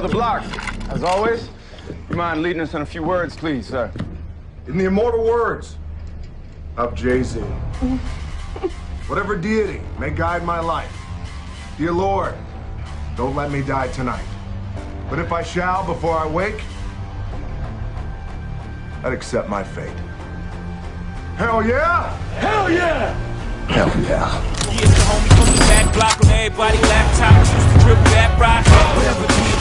the block. As always, you mind leading us in a few words, please, sir? In the immortal words of Jay-Z, whatever deity may guide my life, dear Lord, don't let me die tonight. But if I shall before I wake, I'd accept my fate. Hell yeah! Hell yeah! Hell yeah! Yeah, it's the homie from the back block on everybody laptop. Used to dribble that rock. Whatever